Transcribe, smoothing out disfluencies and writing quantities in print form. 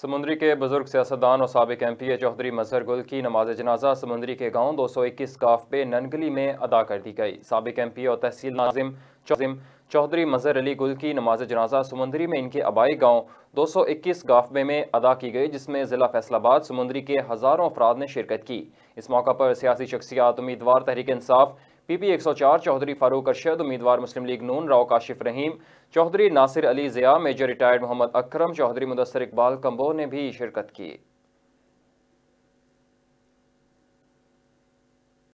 समुंदरी के बुजुर्ग सियासतदान और साबिक MP चौधरी मजहर गुल की नमाज जनाजा समुंदरी के गांव 221 गाफ पे ननगली में अदा कर दी गई। साबिक MP और तहसील नाजिम चौधरी मजहर अली गुल की नमाज जनाजा समुंदरी में इनके आबाई गांव 221 गाफ में अदा की गई, जिसमें जिला फैसलाबाद समुंदरी के हजारों अफराद ने शिरकत की। इस मौका पर सियासी शख्सियात उम्मीदवार तहरीक इंसाफ PP 104 चौधरी फारूक अरशद, उम्मीदवार Muslim League Noon Rao Kashif Rahim, Chaudhry Nasir Ali Zia, major retired Mohammad Akram, Chaudhry Mudassir Iqbal Kamboh ने भी शिरकत की।